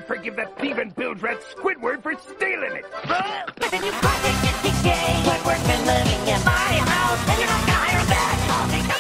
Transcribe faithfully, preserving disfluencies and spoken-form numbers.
forgive that thieving bilge rat Squidward for stealing it. Huh? But then you project it, D J. Squidward's been living in my house, and you're not gonna hire him back. I'll take the